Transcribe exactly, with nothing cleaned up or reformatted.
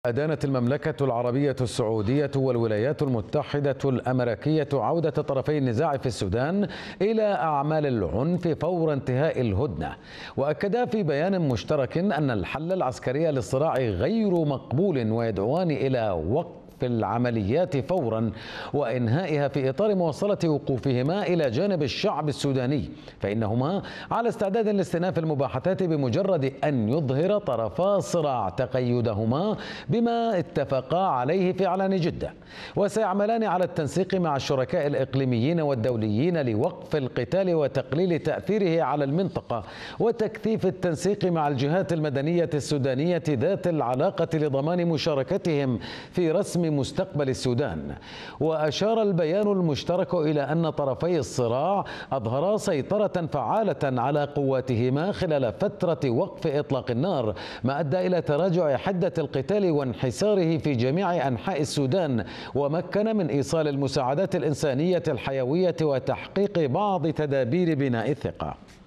أدانت المملكة العربية السعودية والولايات المتحدة الأمريكية عودة طرفي النزاع في السودان إلى أعمال العنف فور انتهاء الهدنة، وأكدا في بيان مشترك أن الحل العسكري للصراع غير مقبول ويدعوان إلى وقف في العمليات فورا وإنهائها في إطار مواصلة وقوفهما إلى جانب الشعب السوداني، فإنهما على استعداد لاستئناف المباحثات بمجرد أن يظهر طرفا الصراع تقيدهما بما اتفقا عليه في علن جدة. وسيعملان على التنسيق مع الشركاء الإقليميين والدوليين لوقف القتال وتقليل تأثيره على المنطقة وتكثيف التنسيق مع الجهات المدنية السودانية ذات العلاقة لضمان مشاركتهم في رسم مستقبل السودان. وأشار البيان المشترك إلى أن طرفي الصراع أظهرا سيطرة فعالة على قواتهما خلال فترة وقف إطلاق النار، ما أدى إلى تراجع حدة القتال وانحساره في جميع أنحاء السودان، ومكن من إيصال المساعدات الإنسانية الحيوية وتحقيق بعض تدابير بناء الثقة.